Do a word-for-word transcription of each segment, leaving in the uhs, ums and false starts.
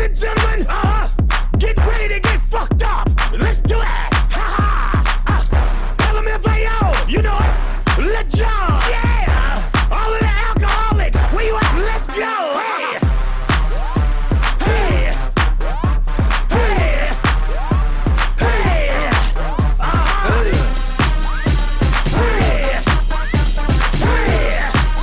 and gentlemen, uh, get ready to get fucked up. Let's do it. Ha ha. Uh, L M F A O, you know it. Let go. Yeah. All of the alcoholics, where you at? Let's go. Hey. Hey. Hey. Hey. Uh-huh. Hey. Hey. Hey.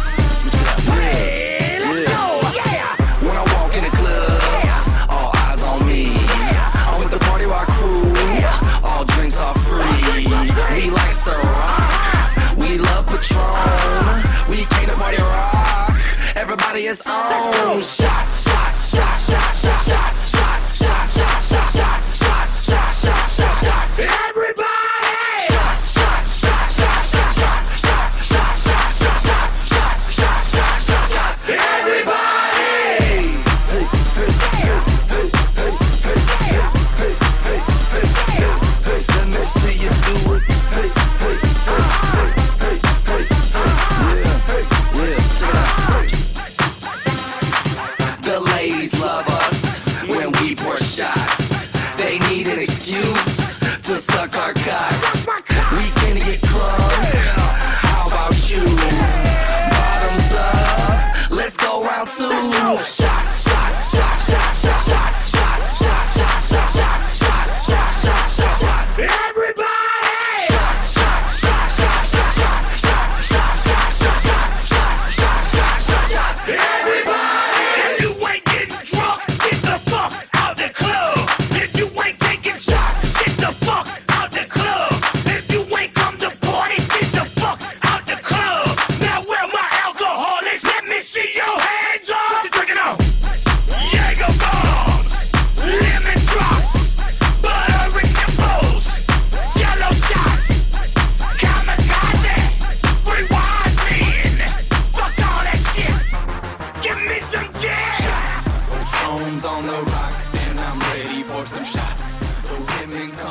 Hey. Let's go. Yeah. When I walk in the club, all eyes on me. I'm with the party rock crew, all drinks are free. We like Ciroc, we love Patron. We came to party rock, everybody is on. Shots, shots, shots, shots, shots, shots, shots, shots, shots, shots, shots, shots, shots, shots, shots, shots. Everybody! Shots, shots, shots, shots, shots, shots, shots, shots, shots, shots, shots, shots, shots, shots, shots, shots. Everybody! Hey, hey, hey, hey, hey, hey, hey, hey, hey, hey, hey, hey, let me see you do it. Hey, hey, hey, hey, hey, hey, hey, yeah, hey, yeah, check it out. The ladies love us when we pour shots. They need an excuse to suck our cocks. We can get crunk. How about you? Bottoms up. Let's go round two. Shots, shots, shots, shots, shots, shots, shots, shots, shots, shots, shots, shots, shots, shots, shots, shots. Everybody! Shots, shots, shots, shots, shots, shots, shots, shots, shots, shots, shots, shots, shots, shots, shots, shots. Everybody! If you ain't getting drunk, get the fuck out the club. If you ain't taking shots, get the fuck out the club. If you ain't come to party, get the fuck out the club. Now where my alcoholics? Let me see your hands up. What you drinking on? Jaeger bombs, lemon drops, butter nipples, yellow shots, kamikaze, rewind me. Fuck all that shit. Give me some jazz. Patron's on the rocks and I'm ready for some shots. The women come